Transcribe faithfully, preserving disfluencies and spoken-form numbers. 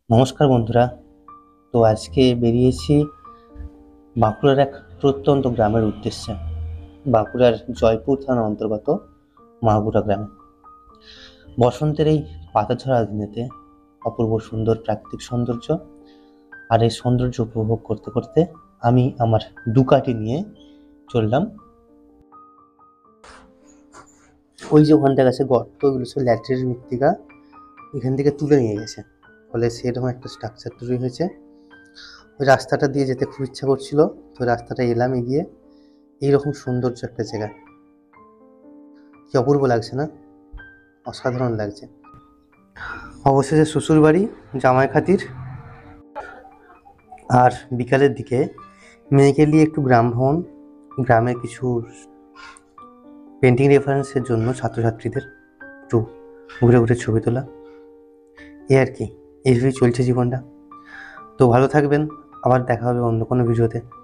নমস্কার বন্ধুরা। তো আজকে বেরিয়েছি বাঁকুড়ার এক প্রত্যন্ত গ্রামের উদ্দেশ্যে। বাঁকুড়ার জয়পুর থানার অন্তর্গত মাগুরা গ্রামে বসন্তের এই পাতাঝরা দিনেতে অপূর্ব সুন্দর প্রাকৃতিক সৌন্দর্য, আর এই সৌন্দর্য উপভোগ করতে করতে আমি আমার ডুকাটি নিয়ে চললাম। ওই যে ওখানটা গেছে গর্ত, ওইগুলো সব ল্যাটেরিন মৃত্তিকা এখান থেকে তুলে নিয়ে গেছে, ফলে সেরকম একটা স্ট্রাকচার তৈরি হয়েছে। ওই রাস্তাটা দিয়ে যেতে খুব ইচ্ছা করছিল, তো রাস্তাটা এলাম এগিয়ে। এইরকম সৌন্দর্য একটা জায়গা, কি অপূর্ব লাগছে না? অসাধারণ লাগছে। অবশেষে শ্বশুর বাড়ি জামাই খাতির। আর বিকালের দিকে মেয়েকে নিয়ে একটু গ্রাম ভ্রমণ, গ্রামের কিছু পেন্টিং রেফারেন্সের জন্য ছাত্রছাত্রীদের একটু ঘুরে ঘুরে ছবি তোলা, এই আর কি। এইভাবেই চলছে জীবনটা। তো ভালো থাকবেন, আবার দেখা হবে অন্য কোনো ভিডিওতে।